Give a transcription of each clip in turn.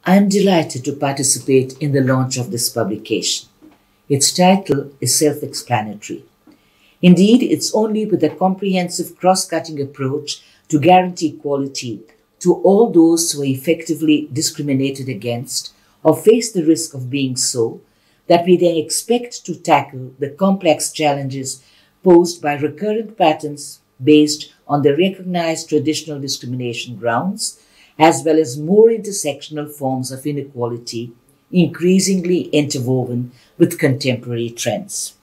I am delighted to participate in the launch of this publication. Its title is self-explanatory. Indeed, it's only with a comprehensive cross-cutting approach to guarantee equality to all those who are effectively discriminated against or face the risk of being so that we then expect to tackle the complex challenges posed by recurrent patterns based on the recognized traditional discrimination grounds, as well as more intersectional forms of inequality increasingly interwoven with contemporary trends.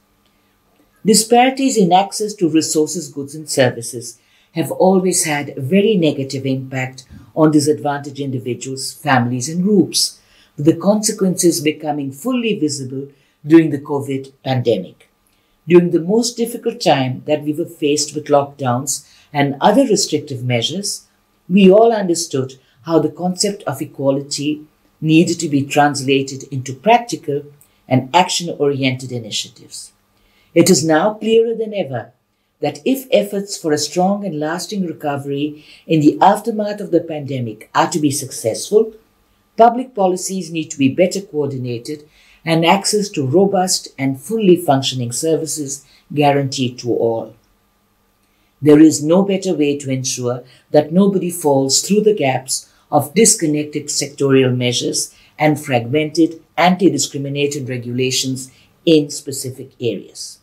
Disparities in access to resources, goods and services have always had a very negative impact on disadvantaged individuals, families and groups, with the consequences becoming fully visible during the COVID pandemic. During the most difficult time that we were faced with lockdowns and other restrictive measures, we all understood how the concept of equality needed to be translated into practical and action-oriented initiatives. It is now clearer than ever that if efforts for a strong and lasting recovery in the aftermath of the pandemic are to be successful, public policies need to be better coordinated and access to robust and fully functioning services guaranteed to all. There is no better way to ensure that nobody falls through the gaps of disconnected sectorial measures and fragmented anti-discrimination regulations in specific areas.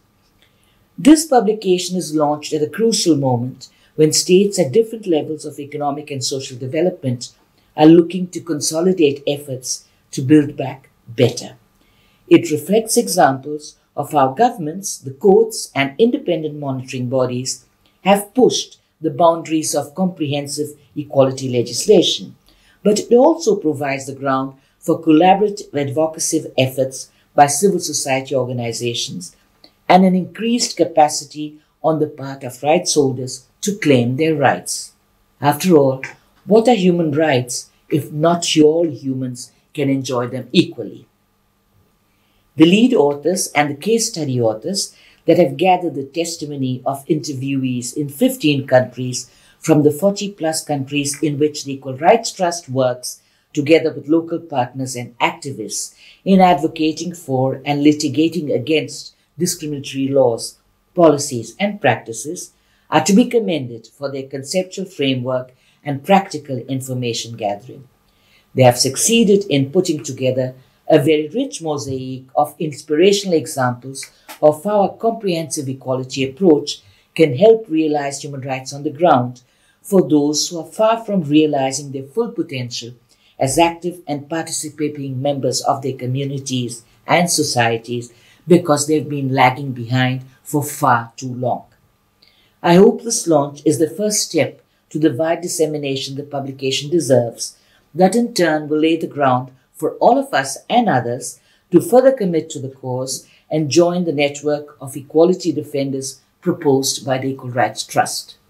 This publication is launched at a crucial moment when states at different levels of economic and social development are looking to consolidate efforts to build back better. It reflects examples of how governments, the courts, and independent monitoring bodies have pushed the boundaries of comprehensive equality legislation, but it also provides the ground for collaborative advocacy efforts by civil society organizations and an increased capacity on the part of rights holders to claim their rights. After all, what are human rights if not all humans can enjoy them equally? The lead authors and the case study authors that have gathered the testimony of interviewees in 15 countries from the 40-plus countries in which the Equal Rights Trust works, together with local partners and activists, in advocating for and litigating against discriminatory laws, policies, and practices, are to be commended for their conceptual framework and practical information gathering. They have succeeded in putting together a very rich mosaic of inspirational examples of how a comprehensive equality approach can help realize human rights on the ground for those who are far from realizing their full potential as active and participating members of their communities and societies because they've been lagging behind for far too long. I hope this launch is the first step to the wide dissemination the publication deserves, that in turn will lay the ground for all of us and others to further commit to the cause and join the network of equality defenders proposed by the Equal Rights Trust.